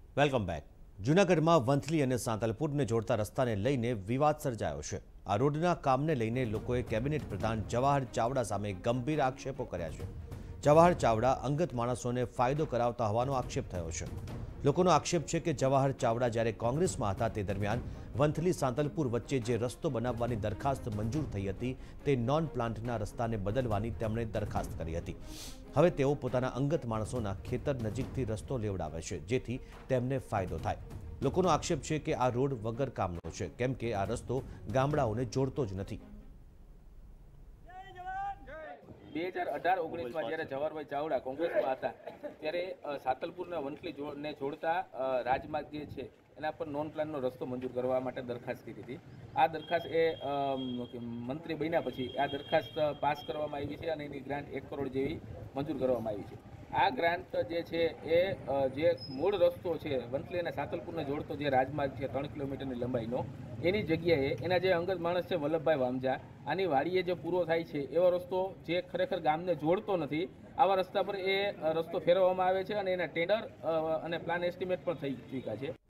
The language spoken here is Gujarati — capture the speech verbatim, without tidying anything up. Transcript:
Welcome back. જૂનાગઢમાં વંથલી અને સાંતલપુરને જોડતા રસ્તાને લઈને વિવાદ સર્જાયો છે. આ રોડના કામને લઈને લોકોએ કેબિનેટ પ્રધાન જવાહર ચાવડા સામે ગંભીર આક્ષેપો કર્યા છે. જવાહર ચાવડા અંગત માણસોને ફાયદો કરાવતા હોવાનો આક્ષેપ થયો છે. લોકોનો આક્ષેપ છે કે જવાહર ચાવડા જ્યારે કોંગ્રેસમાં હતા તે દરમિયાન વંથલી સાંતલપુર વચ્ચે જે રસ્તો બનાવવાની દરખાસ્ત મંજૂર થઈ હતી તે નોન પ્લાન્ટના રસ્તાને બદલવાની તેમણે દરખાસ્ત કરી હતી. હવે તેઓ પોતાના અંગત માણસોના ખેતર નજીકથી રસ્તો લેવડાવે છે જેથી તેમને ફાયદો થાય. લોકોનો આક્ષેપ છે કે આ રોડ વગર કામનો છે કેમ કે આ રસ્તો ગામડાઓને જોડતો જ નથી. બે હજાર અઢાર ઓગણીસમાં જ્યારે જવાહરભાઈ ચાવડા કોંગ્રેસમાં હતા ત્યારે સાતલપુરના વંથલી ને જોડતા રાજમાર્ગ જે છે એના પર નોન પ્લાનનો રસ્તો મંજૂર કરવા માટે દરખાસ્ત કરી હતી. આ દરખાસ્ત એ મંત્રી બન્યા પછી આ દરખાસ્ત પાસ કરવામાં આવી છે અને એની ગ્રાન્ટ એક કરોડ જેવી મંજૂર કરવામાં આવી છે. આ ગ્રાન્ટ જે છે એ જે મૂળ રસ્તો છે વંથલી અને સાતલપુરને જોડતો જે રાજમાર્ગ છે ત્રણ કિલોમીટરની લંબાઈનો એની જગ્યાએ એના જે અંગત માણસ છે વલ્લભભાઈ વામજા આની વાડીએ જે પૂરો થાય છે એવો રસ્તો જે ખરેખર ગામને જોડતો નથી આવા રસ્તા પર એ રસ્તો ફેરવવામાં આવે છે અને એના ટેન્ડર અને પ્લાન એસ્ટિમેટ પણ થઈ ચૂક્યા છે.